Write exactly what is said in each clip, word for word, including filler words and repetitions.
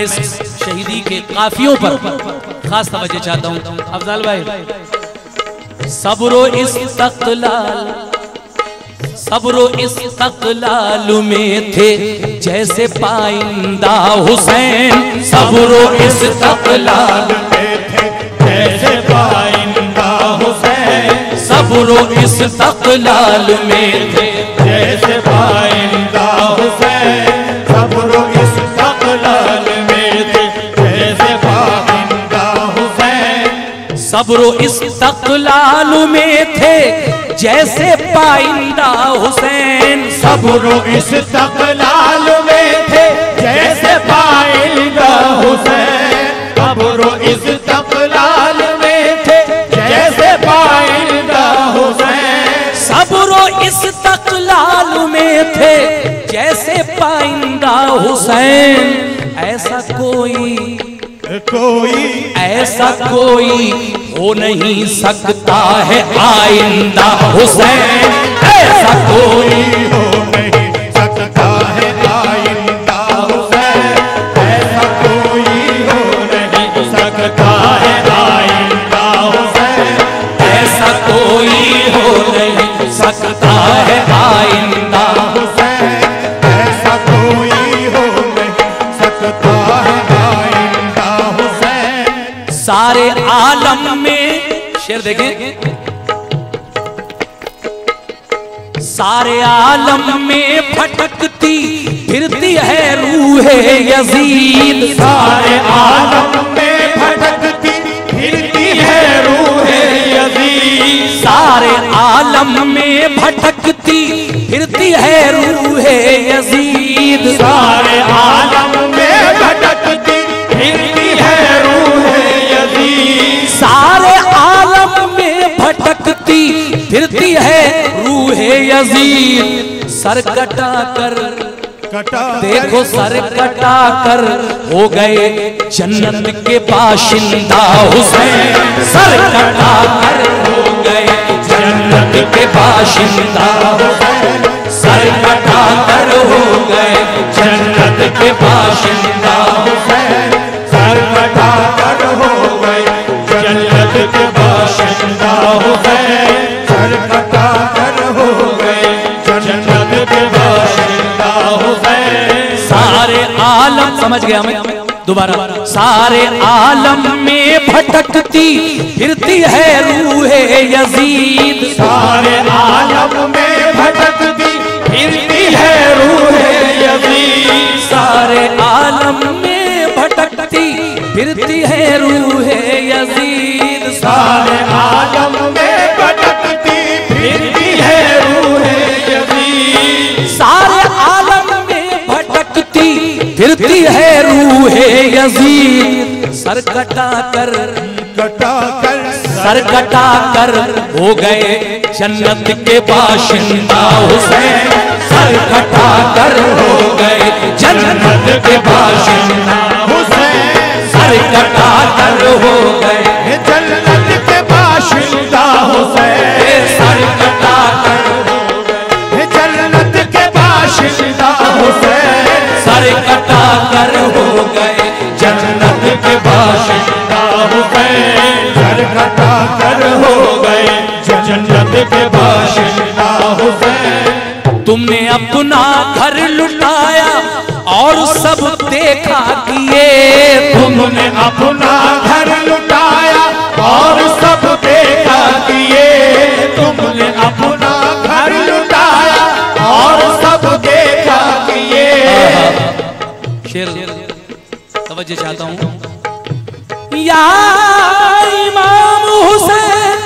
इस शहीदी के काफियों पर खास तवज्जो चाहता हूँ। अफजल भाई, सब्रो इस्तक़लाल, सब्रो इस्तक़लाल में थे जैसे पाइंदा हुसैन, सब्रो इस्तक़लाल में थे जैसे पाइंदा हुसैन, सब्रो इस्तक़लाल में थे जैसे पाइंदा हुसैन, सब्रो इस्तक़लाल में थे जैसे पाइंदा हुसैन, सब्रो इस्तक़लाल में थे जैसे पाइंदा हुसैन, सब्रो इस्तक़लाल में थे जैसे पाइंदा हुसैन, सब्रो इस्तक़लाल में थे जैसे पाइंदा हुसैन, सब्रो इस्तक़लाल में थे जैसे पाइंदा हुसैन। ऐसा कोई कोई ऐसा कोई हो नहीं सकता है आइंदा हुसैन, ऐसा कोई हो नहीं सकता है आइंदा हुसैन, ऐसा कोई हो नहीं सकता है आइंदा हुसैन, ऐसा कोई हो नहीं सकता है आइंदा हुसैन, ऐसा कोई हो नहीं सकता है आइंदा हुसैन। सारे आलम में, शेर देखें, सारे आलम में भटकती फिरती है रूह यजीद, सारे आलम में भटकती फिरती है रूह यजीद, सारे आलम में भटकती फिरती है रूह यजीद, सारे आलम में भटकती फिरती है रूह यजीद, सारे आलम में भटकती फिरती है रूह यजीद। सर कटा कर कटा देखो सर कटा कर हो गए जन्नत के बाशिंदा हुसैन, सर कटा कर हो गए जन्नत के बाशिंदा हुसैन, सर कटा कर हो गए जन्नत के बाशिंदा हुसैन, सर कटा कर हो गए जन्नत के बाशिंदा हुसैन, सर कटा कर हो गए जन्नत के बाशिंदा हुसैन। सारे आलम, समझ गया मैं दोबारा, सारे आलम में भटकती फिरती है रूह यजीद, सारे आलम में भटकती फिरती है रूह यजीद, सारे आलम में भटकती फिरती है रूह यजीद, सारे आलम में भटकती फिरती है रूह यजीद, सारे आलम में भटकती फिरती है रूह यजीद। सर कटा कर कटा कर सर कटा कर हो गए जन्नत के बाशिंदा हुसैन, सर कटा कर हो गए जन्नत के बाशिंदा हुसैन, सर कटा कर हो गए जन्नत के बाशिंदा हुसैन, सर कटा कर हो गए जन्नत के बाशिंदा हुसैन, सर कटा कर हो गए जन्नत के बाशिंदा हुसैन, सर कटा कर हो गए जन्नत के बाशिंदा हुसैन। तुमने अपना घर लुटाया और सब देखा किए, तुमने अपना घर लुटाया और सब देखा किए, तुमने अपना घर लुटाया और सब देखा किए। शेर तवज्जो चाहता हूँ। या इमाम हुसैन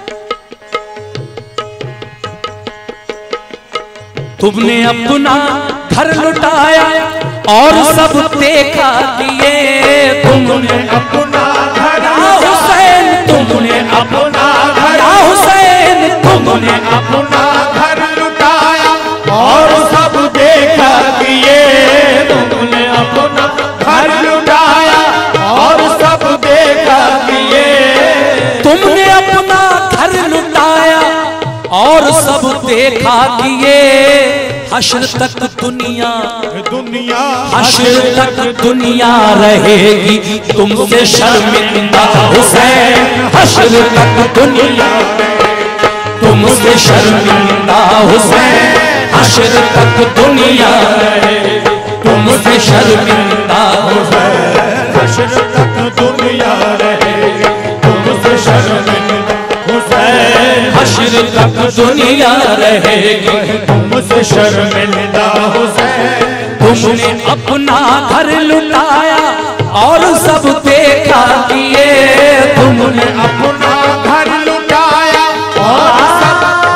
तुमने अपना घर लुटाया और सब देखा किए, तुमने अपना घर हुसैन, तुमने अपना घर हुसैन, तुमने अपना घर लुटाया और सब देखा किए, तुमने अपना घर लुटाया और सब देखा किए, तुमने अपना घर लुटाया और सब देखा किए। हश्र तक दुनिया दुनिया हश्र तक दुनिया रहेगी तुमसे शर्मिंदा हुसैन, हश्र तक दुनिया तुमसे शर्मिंदा हुसैन, हश्र तक दुनिया तुमसे शर्मिंदा हुसैन, हश्र तक दुनिया रहेगी तुमसे शर्मिंदा हुसैन, हश्र तक दुनिया रहेगी तुमसे शर्मिंदा हुसैन। तुमने अपना घर लुटाया और सब देखा किए, तुमने अपना घर लुटाया और सब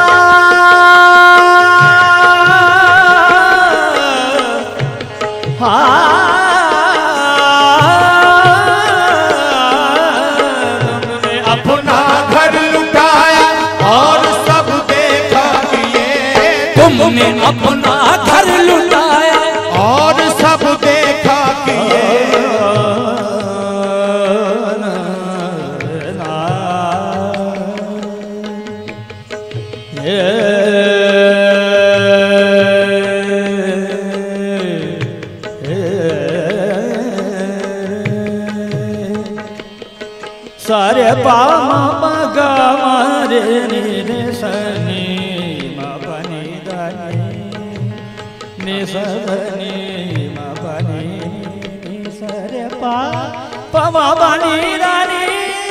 तुमने अपना घर लुटाया और सब देखा किए, तुमने अपना घर लुटाया और सब देखा किए। सारे पामा मगा मारे रे सनी मा बनी दानी ने सनी मा बनी सारे पा पमा बनी दानी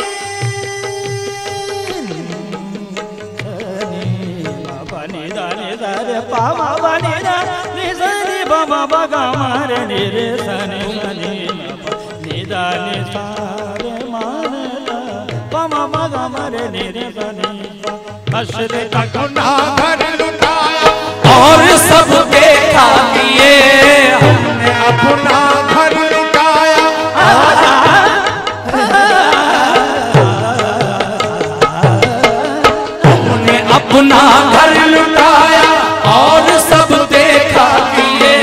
सनी मा बनी दानी सारे पामा बनी दानी सनी पमा मगा मारे रे सनी सनी मा दानी सारे मान हश्र तक ना घर लुटाया और सब देखा किए, हमने अपना घर लुटाया हमने अपना घर लुटाया और सब देखा किए,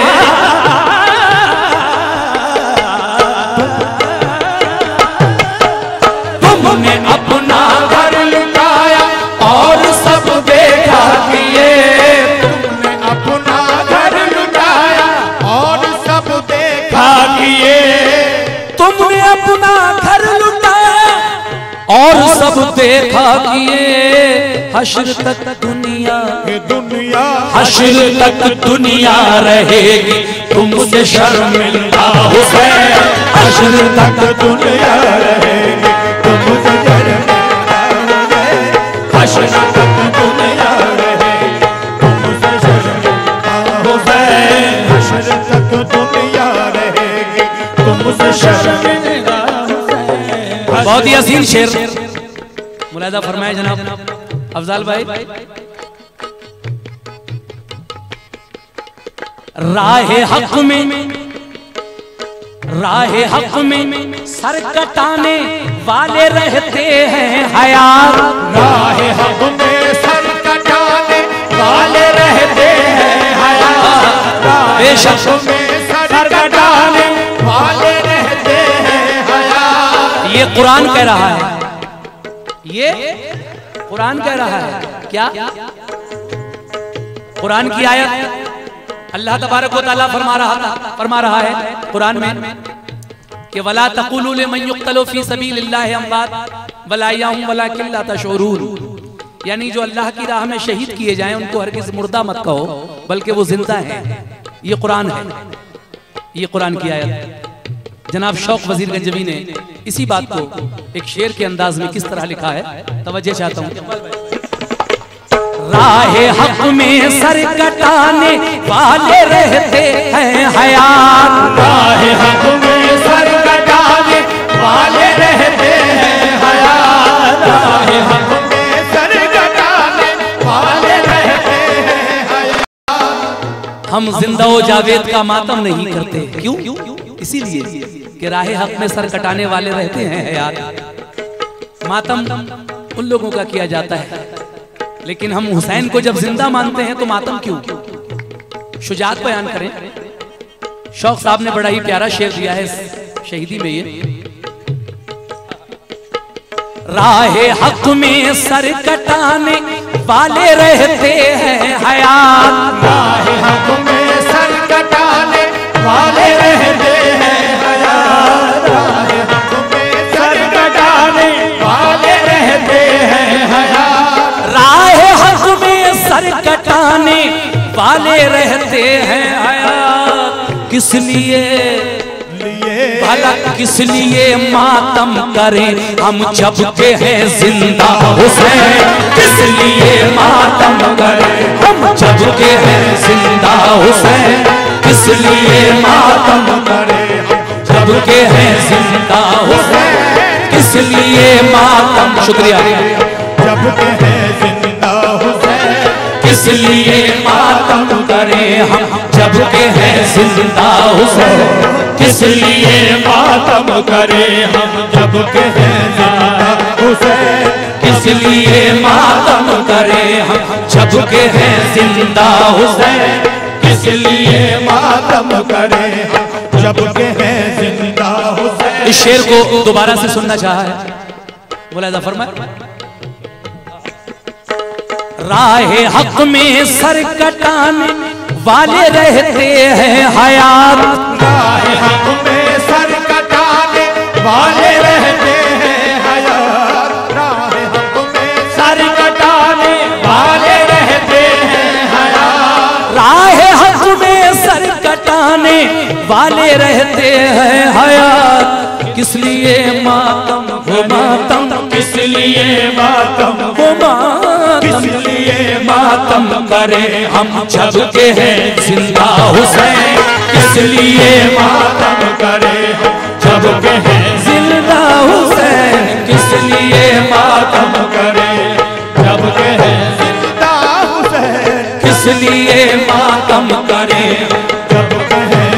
तुमने अपना घर लुटाया और सब देखा किए, तुमने अपना घर लुटाया और सब देखा किए, तुमने अपना घर लुटाया और सब देखा किए, हश्र तक दुनिया ये दुनिया हश्र तक दुनिया रहेगी तुमसे शर्मिंदा हुसैन, हश्र तक दुनिया रहेगी तुमसे शर्मिंदा हुसैन, हश्र तक दुनिया रहेगी तुमसे शर्मिंदा हुसैन, हश्र तक दुनिया रहेगी तुमसे शर्मिंदा हुसैन। बहुत ही हसीन शेर मुलाहिजा फरमाए जनाब अफजाल भाई। राहे हक में राहे हक में सर कटाने वाले रहते हैं हयात, राहे हक में सर कटाने वाले रहते हैं हयात, बेशक में सर कटाने वाले रहते हैं हयात। ये कुरान कह रहा है, ये कुरान कह रहा है क्या? कुरान की आयत अल्लाह तबारक व तआला फरमा रहा था फरमा रहा है कुरान में कि वला तक़ूलू लिमन युक़्तलू फ़ी सबीलिल्लाहि अम्वात वला यहूम वलाकिन ला तशऊरून, यानी जो अल्लाह की राह में शहीद किए जाएं उनको हरगिज़ मुर्दा मत कहो बल्कि वो जिंदा हैं। ये कुरान है, ये कुरान की आयत। जनाब शौक वजीर गंजवी ने इसी बात को एक शेर के अंदाज में किस तरह लिखा है, तवज्जो चाहता हूँ। राहे हक में सर कटाने वाले रहते हैं हयात, राहे हक में सर कटाने वाले रहते हैं हयात, राहे हक में सर कटाने वाले रहते हैं हयात। हम जिंदा ओ जावेद का मातम नहीं करते, क्यों? इसीलिए कि राहे हक में सर कटाने वाले रहते हैं हयात। मातम उन लोगों का किया जाता है, लेकिन हम हुसैन को जब जिंदा मानते हैं तो मातम क्यों? शुजात बयान करें। शौक साहब ने बड़ा ही प्यारा शेर दिया है शहीदी में, ये राहे हक में सर कटाने वाले रहते हैं हयात। राहे हक में सर कटाने वाले रहते हैं हयात। राहे हक में सर कटाने वाले रहते हैं हयात। राह हक में सर कटाने वाले रहते हैं हयात। किस लिए भला किस लिए मातम करें हम जब के हैं जिंदा हुसैन। किस लिए मातम करें हम जब के हैं जिंदा हुसैन। किस लिए मातम करें जब के हैं जिंदा हुसैन। किस लिए मातम शुक्रिया जब के हैं जिंदा हुसैन। किस लिए मातम करें हम जब के हैं जिंदा हुसैन। किस लिए मातम करें हम जब के हैं जिंदा हुसैन। किस लिए मातम करें हम जब के हैं जिंदा हुसैन। किस लिए मातम करें हम जब के हैं जिंदा हुसैन। इस शेर को दोबारा से सुनना चाहा है, बोला जफर में राहे हक में सर कटाने वाले रहते हैं हयात। राहे हक में सर कटाने वाले रहते हैं हयात। राहे हक में सर कटाने वाले रहते हैं हयात। राहे हक में सर कटाने वाले रहते हैं हयात। किस लिए मातम हो मातम। किस लिए मातम हो मातम किस लिए मातम करें हम जब के हैं जिंदा हुसैन। किस लिए मातम करें हम जब के हैं जिंदा हुसैन। किस लिए मातम करें जब के हैं जिंदा हुसैन। किस लिए मातम करें जब के हैं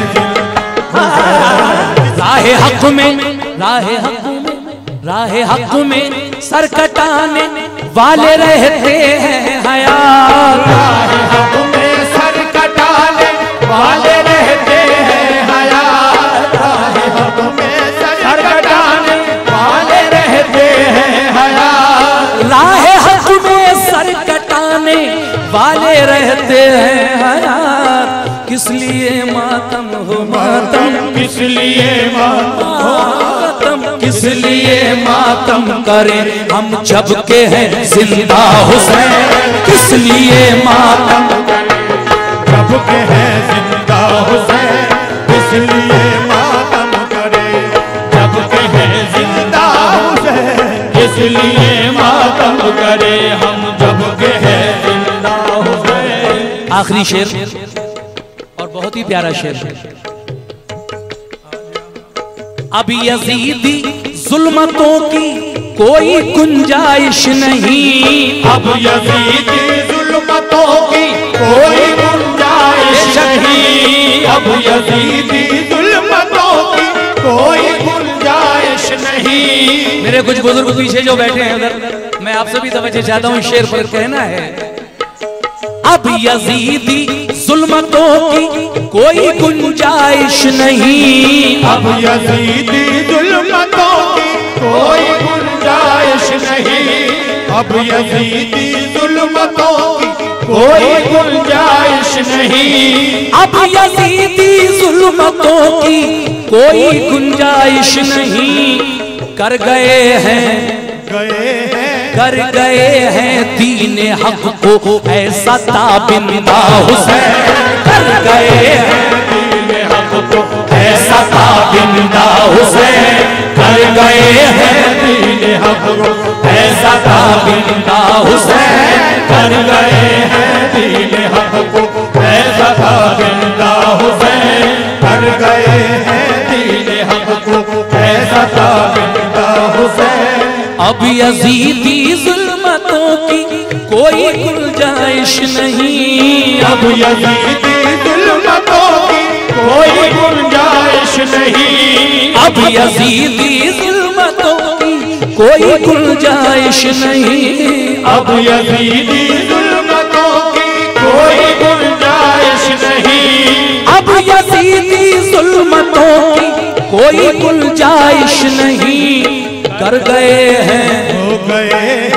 राहे हक में राहे हक में राहे हक में सर कटाने वाले रहते हैं हयात। राहे हक में सर कटाने वाले रहते हैं हयात। राहे हक में सर कटाने वाले रहते हैं हयात। राहे हक में सर कटाने वाले रहते हैं हयात। किस लिए मातम हो मातम। किस लिए मातम किस लिए मातम करें हम जब के हैं जिंदा हुसैन। किस लिए मातम जब के हैं जिंदा हुसैन। किस लिए मातम करें जब के हैं जिंदा हुसैन। किस लिए मातम करें हम जब के हैं जिंदा हुसैन। आखिरी शेर और बहुत ही प्यारा शेर। अब यजीदी जुल्मतों की कोई गुंजाइश नहीं। अब यजीदी जुल्मतों की कोई गुंजाइश नहीं। अब यजीदी जुल्मतों की कोई गुंजाइश नहीं। मेरे कुछ बुजुर्ग पीछे जो बैठे हैं उधर, मैं आपसे भी तवज्जो चाहता हूँ, शेर पर कहना है अब यजीदी जुल्मतों की कोई गुंजाइश नहीं। अब यजीदी जुल्मतों की कोई गुंजाइश नहीं। अब यजीदी जुल्मतों की कोई गुंजाइश नहीं। अब यजीदी जुल्मतों की कोई गुंजाइश नहीं। कर गए हैं गए हैं कर गए हैं दीन हक को ऐसा ताबिंदा हुसैन। कर गए हैं दीन हक को ऐसा ताबिंदा हुसैन। कर गए हैं दीन हक को ऐसा ताबिंदा हुसैन। कर गए हैं दीन हक को ऐसा ताबिंदा हुसैन। कर गए हैं दीन हक को ऐसा ताबिंदा हुसैन। अब यजीदी जुल्मतों की कोई गुंजाइश नहीं। अब यजीदी जुल्मतों की कोई गुंजाइश नहीं। अब यजीदी जुल्मतों की कोई गुंजाइश नहीं। अब यजीदी जुल्मतों की कोई गुंजाइश नहीं। अब यजीदी जुल्मतों की कोई गुंजाइश नहीं। कर गए हैं हो गए हैं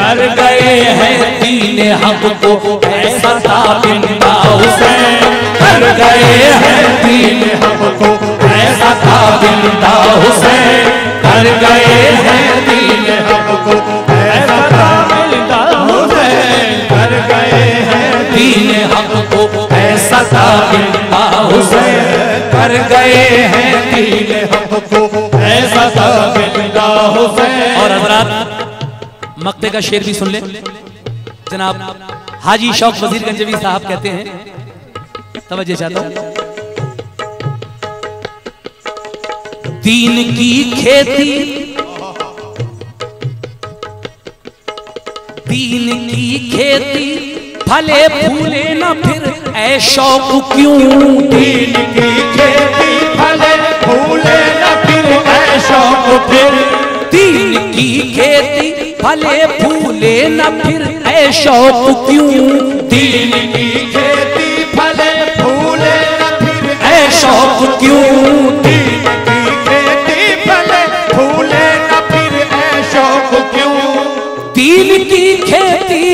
कर गए हैं दीन हक को ऐसा ताबिंदा हुसैन, कर गए हैं दीन हक को ऐसा ताबिंदा हुसैन, कर गए हैं दीन हक को ऐसा ताबिंदा हुसैन, कर गए हैं दीन हक को ऐसा ताबिंदा हुसैन, कर गए हैं दीन हक को ऐसा ताबिंदा हुसैन। और हजरात मक्ते का शेर भी सुन ले। जनाब हाजी शौक वजीर गंजवी साहब कहते हैं, तवज्जो चाहता हूं, दीन की खेती, दीन की खेती फले फूले न फिर ऐ शौक क्यों, दीन की खेती फले फूले न फिर ऐ शौक फिर, दीन की खेती फले फूले न फिर ऐ शौक क्यों, दीन की खेती फले फूले न फिर ऐ शौक क्यों, दीन की खेती फले फूले न फिर ऐ शौक क्यों, दीन की खेती,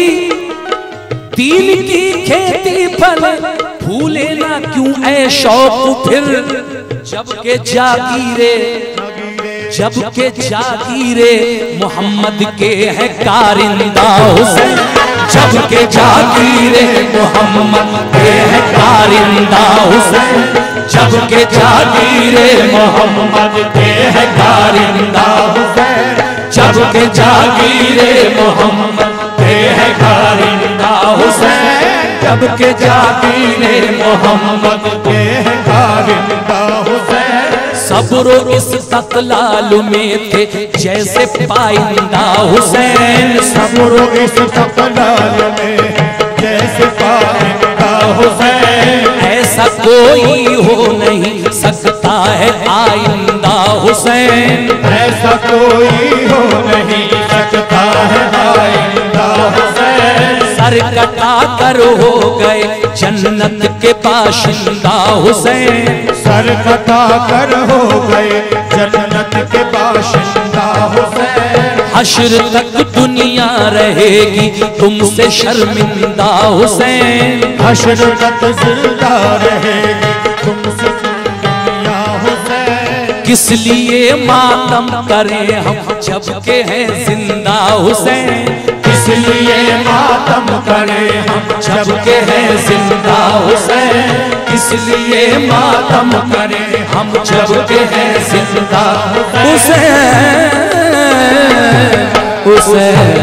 दीन की खेती फल फूले ना क्यों ऐ शौक फिर, जब के जागीरे, जब के जागीरे मोहम्मद के है कारिंदा हुसैन, जब के जागीरे मोहम्मद के है कारिंदा हुसैन, जब के जागीरे मोहम्मद के है कारिंदा हुसैन, जब के जागीरे मोहम्मद के है कारिंदा हुसैन, जब के जागीरे मोहम्मद के है कारिंदा हुसैन। सब्रो इस तकलाल में थे जैसे पाइंदा हुसैन, सब्रो इस तकलाल में जैसे पाइंदा हुसैन, ऐसा कोई हो नहीं सकता है आइंदा हुसैन, ऐसा कोई हो नहीं सकता है आइंदा हुसैन, सर कटा कर हो गए जन्नत के बाशिंदा हुसैन, सर कटा कर हो गए जन्नत के बाशिंदा हुसैन, हश्र तक दुनिया रहेगी तुमसे शर्मिंदा हुसैन, हश्र तक जिंदा रहेगी तुमसे दुनिया हुसैन, किस लिए मातम करें हम जब के हैं जिंदा हुसैन, किस लिए मातम करें हम जब के हैं जिंदा हुसैन, किस लिए मातम करें हम जब के हैं जिंदा हुसैन, हुसैन